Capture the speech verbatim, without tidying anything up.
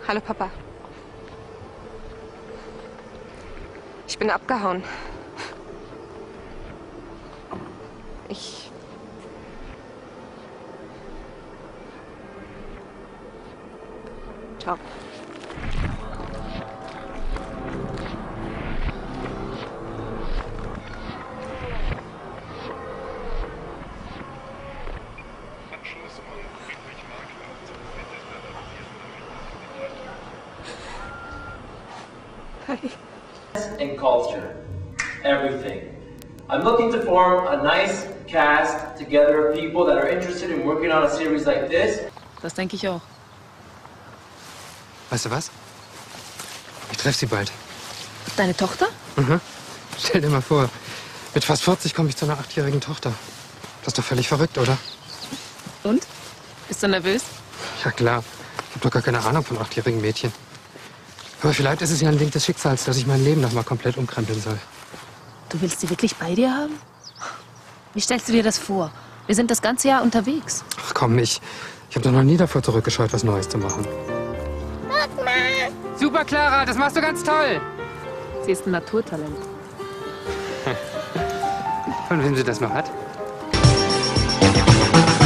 Hallo, Papa. Ich bin abgehauen. Ich... Ciao. And culture. Everything. I'm looking to form a nice cast together of people that are interested in working on a series like this. Das denke ich auch. Weißt du was? Ich treffe sie bald. Deine Tochter? Mhm. Stell dir mal vor, mit fast vierzig komme ich zu einer achtjährigen Tochter. Das ist doch völlig verrückt, oder? Und? Bist du nervös? Ja klar. Ich habe doch gar keine Ahnung von achtjährigen Mädchen. Aber vielleicht ist es ja ein Ding des Schicksals, dass ich mein Leben noch mal komplett umkrempeln soll. Du willst sie wirklich bei dir haben? Wie stellst du dir das vor? Wir sind das ganze Jahr unterwegs. Ach komm, ich. Ich habe doch noch nie davor zurückgescheut, was Neues zu machen. Super, Clara, das machst du ganz toll. Sie ist ein Naturtalent. Von wem sie das noch hat?